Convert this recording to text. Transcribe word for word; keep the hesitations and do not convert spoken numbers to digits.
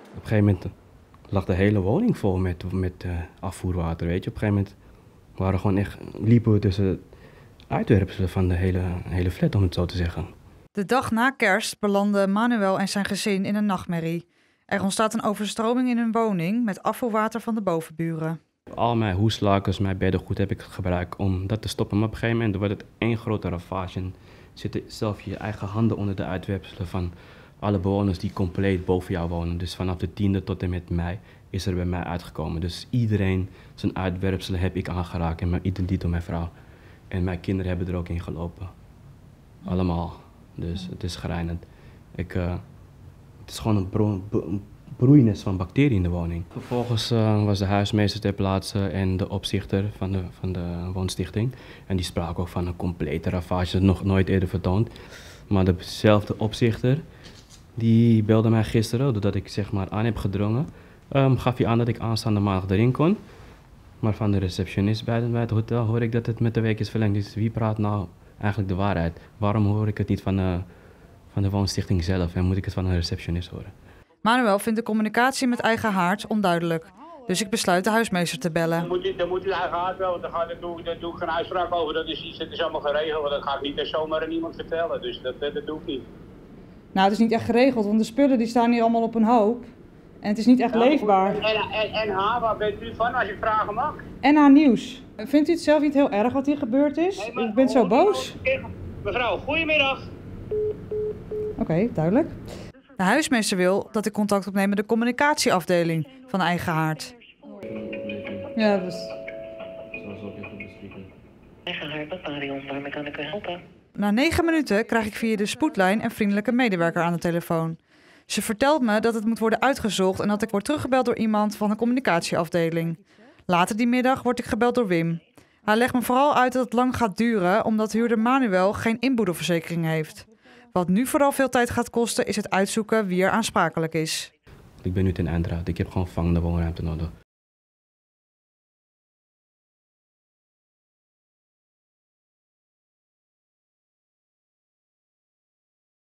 Op een gegeven moment lag de hele woning vol met, met uh, afvoerwater, weet je. Op een gegeven moment waren we gewoon echt, liepen we tussen uitwerpselen van de hele, hele flat, om het zo te zeggen. De dag na kerst belanden Manuel en zijn gezin in een nachtmerrie. Er ontstaat een overstroming in hun woning met afvoerwater van de bovenburen. Al mijn hoeslakens, mijn beddengoed heb ik gebruikt om dat te stoppen. Maar op een gegeven moment wordt het één grote ravage. En zitten zelf je eigen handen onder de uitwerpselen van alle bewoners die compleet boven jou wonen. Dus vanaf de tiende tot en met mei is er bij mij uitgekomen. Dus iedereen zijn uitwerpselen heb ik aangeraakt. En mijn identiteit door mijn vrouw. En mijn kinderen hebben er ook in gelopen. Allemaal. Dus het is schrijnend. Ik, uh, het is gewoon een, bro een broeienis van bacteriën in de woning. Vervolgens uh, was de huismeester ter plaatse en de opzichter van de, van de woonstichting. En die sprak ook van een complete ravage, dat nog nooit eerder vertoond. Maar dezelfde opzichter, die belde mij gisteren, doordat ik zeg maar aan heb gedrongen. Um, gaf hij aan dat ik aanstaande maandag erin kon. Maar van de receptionist bij het, bij het hotel hoor ik dat het met de week is verlengd. Dus wie praat nou eigenlijk de waarheid? Waarom hoor ik het niet van de, van de woonstichting zelf en moet ik het van een receptionist horen? Manuel vindt de communicatie met eigen haard onduidelijk. Dus ik besluit de huismeester te bellen. Dan moet u, dan moet u eigen haard bellen, want daar doe, daar doe ik geen uitspraak over. Dat is iets, dat is allemaal geregeld. Dat ga ik niet zomaar aan iemand vertellen. Dus dat, dat, dat doe ik niet. Nou, het is niet echt geregeld, want de spullen die staan hier allemaal op een hoop. En het is niet echt nou, leefbaar. En, en, en haar, waar bent u van als je vragen mag? N H Nieuws. Vindt u het zelf niet heel erg wat hier gebeurd is? Nee, maar, ik ben zo boos. Mevrouw, goedemiddag. Oké, okay, duidelijk. De huismeester wil dat ik contact opneem met de communicatieafdeling van Eigen Haard. Ja, dus... Eigen Haard met Marion, waarmee kan ik u helpen? Na negen minuten krijg ik via de spoedlijn een vriendelijke medewerker aan de telefoon. Ze vertelt me dat het moet worden uitgezocht en dat ik word teruggebeld door iemand van de communicatieafdeling. Later die middag word ik gebeld door Wim. Hij legt me vooral uit dat het lang gaat duren omdat huurder Manuel geen inboedelverzekering heeft. Wat nu vooral veel tijd gaat kosten is het uitzoeken wie er aansprakelijk is. Ik ben nu ten einde. Ik heb gewoon vangende woonruimte nodig.